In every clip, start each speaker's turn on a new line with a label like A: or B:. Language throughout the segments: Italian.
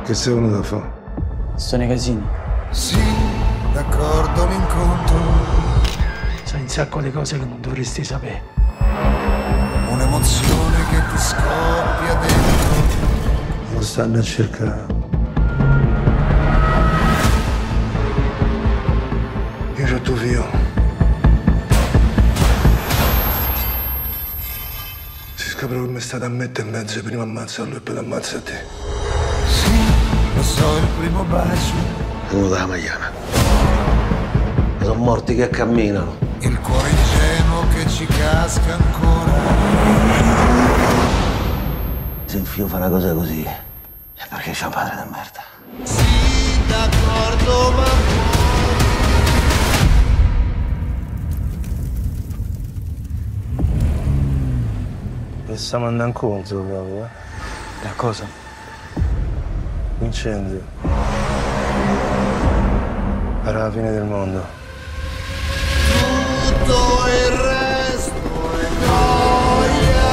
A: Che sei venuto a fare?
B: Sto nei casini.
C: Sì, d'accordo l'incontro.
B: Sai un sacco di cose che non dovresti sapere.
C: Un'emozione che ti scoppia dentro.
A: Lo stanno a cercare. Io c'ho tuo figlio. Si scopre che mi state a mettere in mezzo, prima ammazza lui e poi ti ammazza te.
C: Sì, lo so, il primo bacio.
A: Uno dalla magliana. Sono morti che camminano.
C: Il cuore ingenuo che ci casca ancora.
A: Se il figlio fa una cosa così, è perché c'è un padre di merda.
C: Sì, d'accordo, ma
A: E stiamo andando incontro proprio, eh?
B: Da cosa?
A: Incendio. Era la fine del mondo.
C: tutto il resto è noia.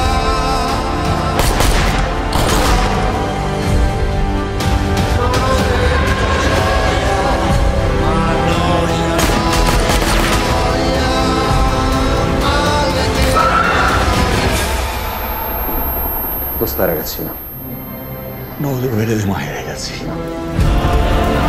C: Sono dentro gioia, ma noia, noia,
A: Dove sta ragazzino?
B: Non lo vedete mai, ragazzino.